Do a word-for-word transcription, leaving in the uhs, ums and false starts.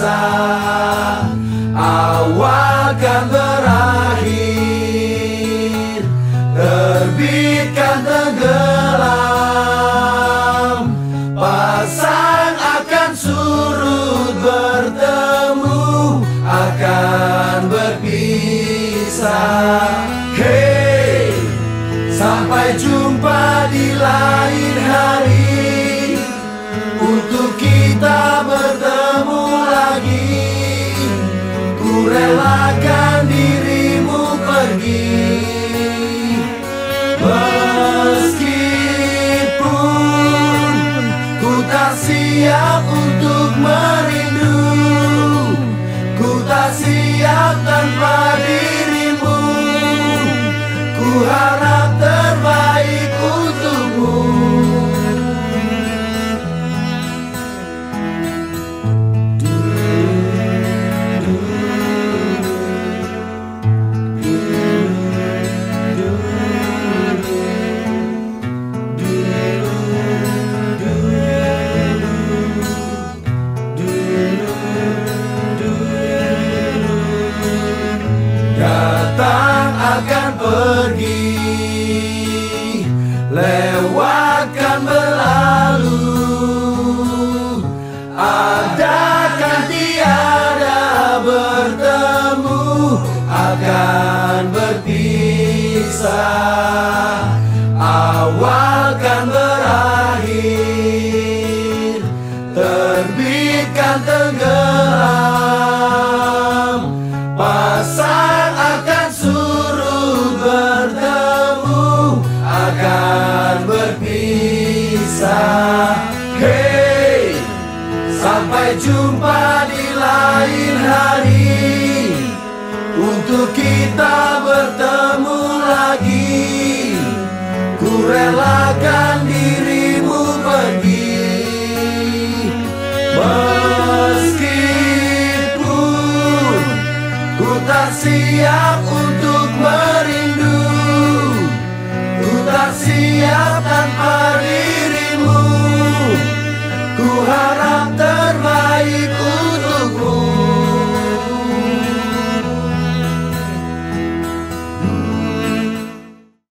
berpisah. Awal kan berakhir, terbit kan tenggelam, pasang akan surut, bertemu akan berpisah. Hey, sampai jumpa di lain hari, untuk kita bertemu lagi. Ku relakan dirimu pergi, meskipun ku tak siap untuk merindu. Ku tak siap tanpa dirimu. Ku harap terbaik untukmu. Datang akan pergi, lewat kan berlalu, ada kan tiada, bertemu akan berpisah. Awal kan berakhir, terbit kan tenggelam, pasang akan surut, bertemu akan berpisah. Hey, sampai jumpa di lain hari, untuk kita bertemu lagi. Ku relakan dirimu pergi, meskipun ku tak siap untuk merindu. Ku tak siap tanpa dirimu.